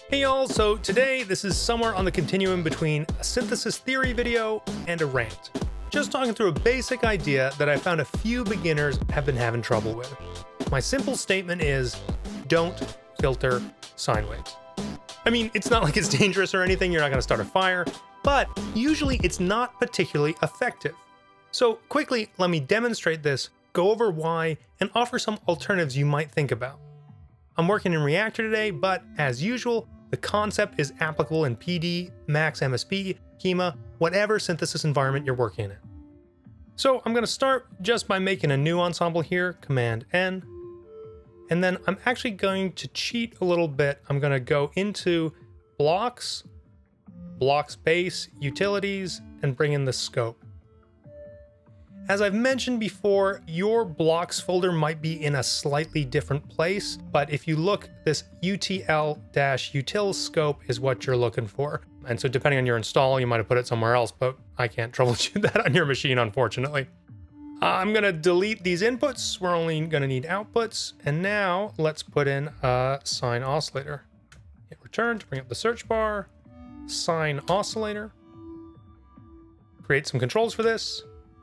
Hey y'all, so today this is somewhere on the continuum between a synthesis theory video and a rant. Just talking through a basic idea that I found a few beginners have been having trouble with. My simple statement is, don't filter sine waves. I mean, it's not like it's dangerous or anything, you're not gonna start a fire, but usually it's not particularly effective. So quickly, let me demonstrate this, go over why, and offer some alternatives you might think about. I'm working in Reaktor today, but as usual, the concept is applicable in PD, Max MSP, Kyma, whatever synthesis environment you're working in. So I'm going to start just by making a new ensemble here, Command N, and then I'm actually going to cheat a little bit. I'm going to go into blocks, blocks base, utilities, and bring in the scope. As I've mentioned before, your blocks folder might be in a slightly different place, but if you look, this utl-util scope is what you're looking for. And so depending on your install, you might have put it somewhere else, but I can't troubleshoot that on your machine, unfortunately. I'm gonna delete these inputs. We're only gonna need outputs. And now let's put in a sine oscillator. Hit return to bring up the search bar, sine oscillator. Create some controls for this.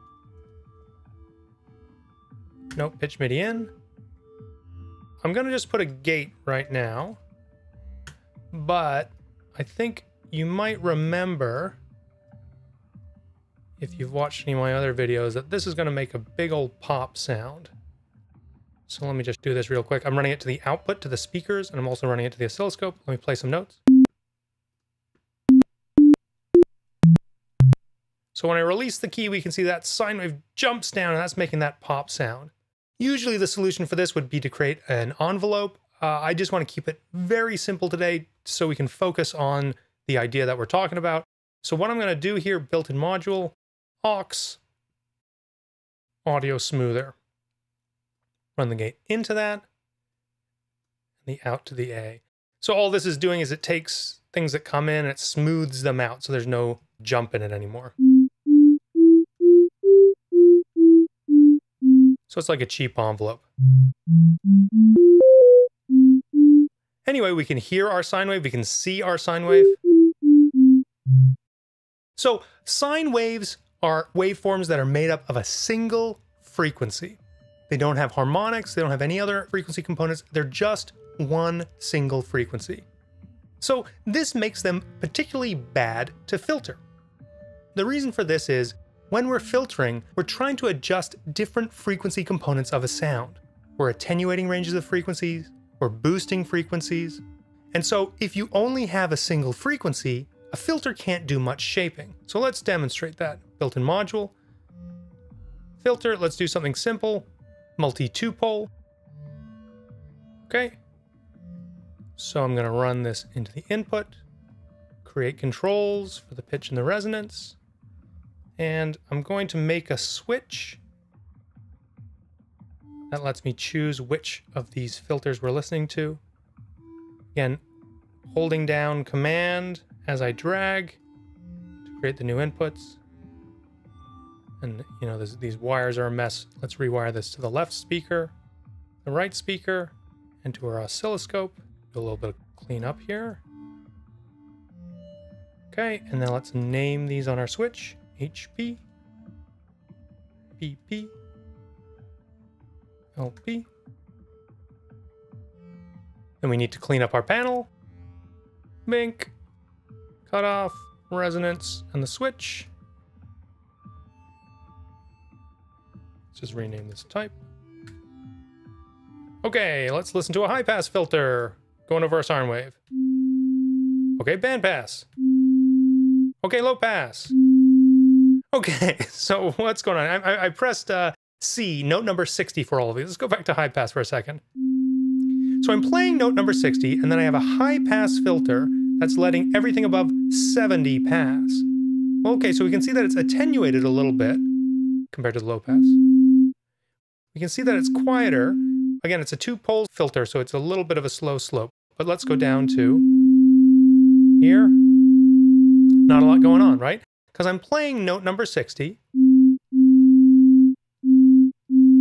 Nope, pitch MIDI in. I'm gonna just put a gate right now, but I think you might remember, if you've watched any of my other videos, that this is gonna make a big old pop sound. So let me just do this real quick. I'm running it to the output, to the speakers, and I'm also running it to the oscilloscope. Let me play some notes. So when I release the key, we can see that sine wave jumps down, and that's making that pop sound. Usually the solution for this would be to create an envelope. I just want to keep it very simple today so we can focus on the idea that we're talking about. So what I'm going to do here, built-in module, aux, audio smoother. Run the gate into that, and the out to the A. So all this is doing is it takes things that come in and it smooths them out so there's no jump in it anymore. So it's like a cheap envelope. Anyway, we can hear our sine wave, we can see our sine wave. So sine waves are waveforms that are made up of a single frequency. They don't have harmonics, they don't have any other frequency components, they're just one single frequency. So this makes them particularly bad to filter. The reason for this is, when we're filtering, we're trying to adjust different frequency components of a sound. We're attenuating ranges of frequencies, we're boosting frequencies. And so if you only have a single frequency, a filter can't do much shaping. So let's demonstrate that. Built-in module, filter, let's do something simple, multi-two-pole. Okay. So I'm gonna run this into the input, create controls for the pitch and the resonance. And I'm going to make a switch that lets me choose which of these filters we're listening to. Again, holding down Command as I drag to create the new inputs. And you know, these wires are a mess. Let's rewire this to the left speaker, the right speaker, and to our oscilloscope. Do a little bit of cleanup here. Okay, and then let's name these on our switch. HP, PP, LP. Then we need to clean up our panel. Bink, cutoff, resonance, and the switch. Let's just rename this type. Okay, let's listen to a high pass filter. Going over our sine wave. Okay, band pass. Okay, low pass. Okay, so what's going on? I pressed C, note number 60 for all of these. Let's go back to high pass for a second. So I'm playing note number 60, and then I have a high pass filter that's letting everything above 70 pass. Okay, so we can see that it's attenuated a little bit compared to the low pass. We can see that it's quieter. Again, it's a two-pole filter, so it's a little bit of a slow slope. But let's go down to here. Not a lot going on, right? Because I'm playing note number 60.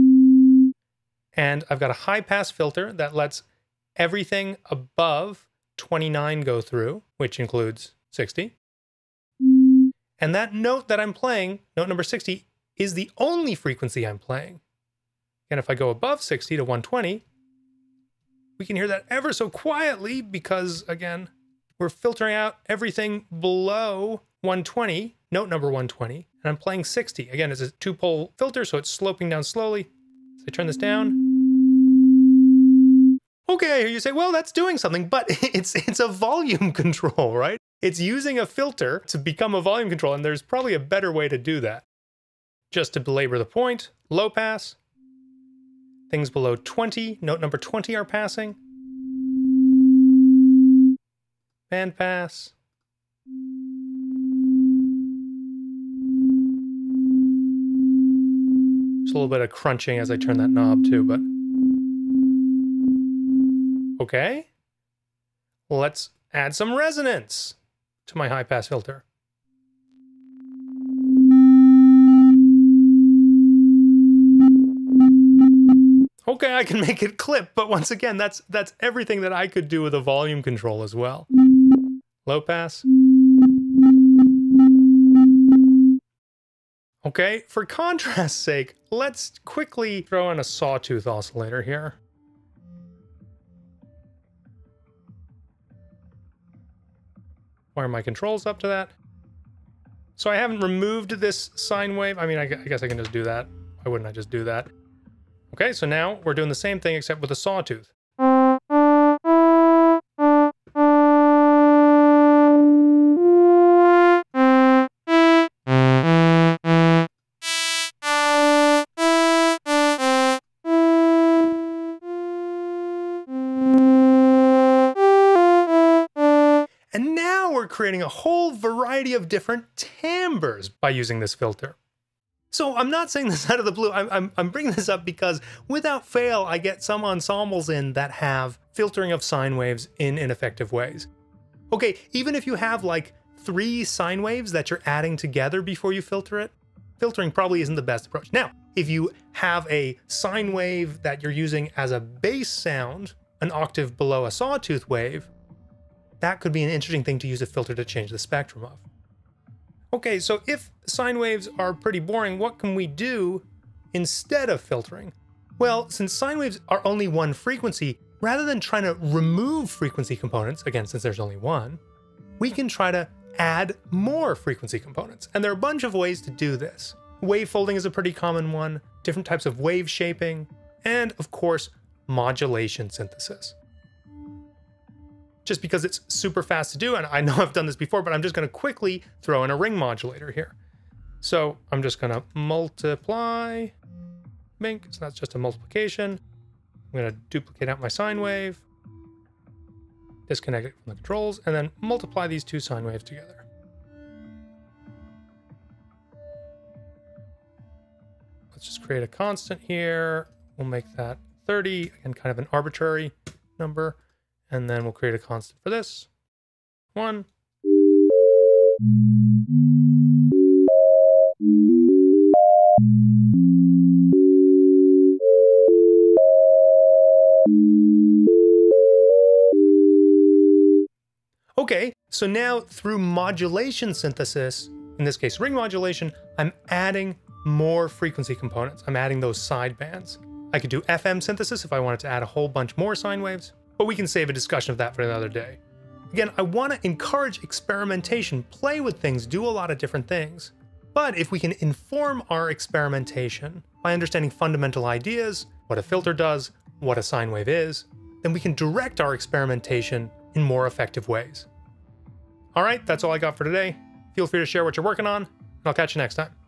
And I've got a high pass filter that lets everything above 29 go through, which includes 60. And that note that I'm playing, note number 60, is the only frequency I'm playing. And if I go above 60 to 120, we can hear that ever so quietly because, again, we're filtering out everything below 120, note number 120, and I'm playing 60. Again, it's a two-pole filter, so it's sloping down slowly. So I turn this down. Okay, I hear you say, well, that's doing something, but it's a volume control, right? It's using a filter to become a volume control, and there's probably a better way to do that. Just to belabor the point, low pass. Things below 20, note number 20 are passing. Band pass. There's a little bit of crunching as I turn that knob too, but okay. Let's add some resonance to my high pass filter. Okay, I can make it clip, but once again, that's everything that I could do with a volume control as well. Low pass. Okay, for contrast's sake, let's quickly throw in a Sawtooth oscillator here. Wire my controls up to that. So I haven't removed this sine wave. I mean, I guess I can just do that. Why wouldn't I just do that? Okay, so now we're doing the same thing except with a Sawtooth. And now we're creating a whole variety of different timbres by using this filter. So I'm not saying this out of the blue. I'm bringing this up because without fail, I get some ensembles in that have filtering of sine waves in ineffective ways. Okay, even if you have like 3 sine waves that you're adding together before you filter it, filtering probably isn't the best approach. Now, if you have a sine wave that you're using as a bass sound, an octave below a Sawtooth wave, that could be an interesting thing to use a filter to change the spectrum of. Okay, so if sine waves are pretty boring, what can we do instead of filtering? Well, since sine waves are only one frequency, rather than trying to remove frequency components, again, since there's only one, we can try to add more frequency components. And there are a bunch of ways to do this. Wave folding is a pretty common one, different types of wave shaping, and of course, modulation synthesis. Just because it's super fast to do, and I know I've done this before, but I'm just going to quickly throw in a ring modulator here. So I'm just going to multiply, bink, so that's just a multiplication. I'm going to duplicate out my sine wave, disconnect it from the controls, and then multiply these 2 sine waves together. Let's just create a constant here. We'll make that 30, again, kind of an arbitrary number. And then we'll create a constant for this. 1. Okay, so now through modulation synthesis, in this case ring modulation, I'm adding more frequency components. I'm adding those side bands. I could do FM synthesis if I wanted to add a whole bunch more sine waves, but we can save a discussion of that for another day. Again, I want to encourage experimentation, play with things, do a lot of different things. But if we can inform our experimentation by understanding fundamental ideas, what a filter does, what a sine wave is, then we can direct our experimentation in more effective ways. All right, that's all I got for today. Feel free to share what you're working on, and I'll catch you next time.